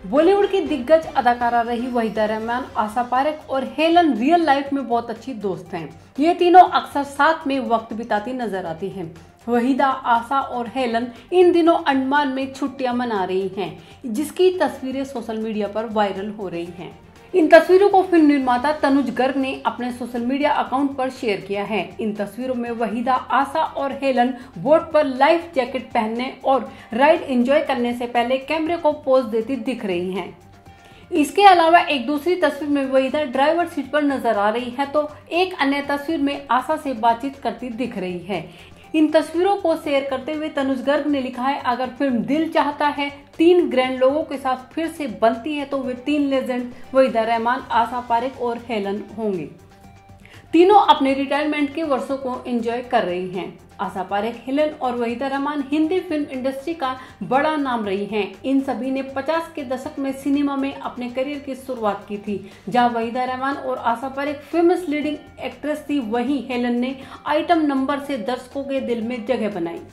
बॉलीवुड की दिग्गज अदाकारा रही वहीदा रहमान, आशा पारेख और हेलन रियल लाइफ में बहुत अच्छी दोस्त हैं। ये तीनों अक्सर साथ में वक्त बिताती नजर आती हैं। वहीदा, आशा और हेलन इन दिनों अंडमान में छुट्टियां मना रही हैं, जिसकी तस्वीरें सोशल मीडिया पर वायरल हो रही हैं। इन तस्वीरों को फिल्म निर्माता तनुज गर्ग ने अपने सोशल मीडिया अकाउंट पर शेयर किया है। इन तस्वीरों में वहीदा, आशा और हेलन बोट पर लाइफ जैकेट पहनने और राइड एंजॉय करने से पहले कैमरे को पोज देती दिख रही हैं। इसके अलावा एक दूसरी तस्वीर में वहीदा ड्राइवर सीट पर नजर आ रही है, तो एक अन्य तस्वीर में आशा से बातचीत करती दिख रही है। इन तस्वीरों को शेयर करते हुए तनुज गर्ग ने लिखा है, अगर फिल्म दिल चाहता है 3 ग्रैंड लोगों के साथ फिर से बनती है तो वे 3 लेजेंड वहीदा रहमान, आशा पारेख और हेलन होंगे। तीनों अपने रिटायरमेंट के वर्षों को एंजॉय कर रही हैं। आशा पारेख, हेलन और वहीदा रहमान हिंदी फिल्म इंडस्ट्री का बड़ा नाम रही हैं। इन सभी ने 50 के दशक में सिनेमा में अपने करियर की शुरुआत की थी। जहां वहीदा रहमान और Asha Parekh famous leading actress थी, वहीं हेलन ने आइटम नंबर से दर्शकों के दिल में जगह बनाई।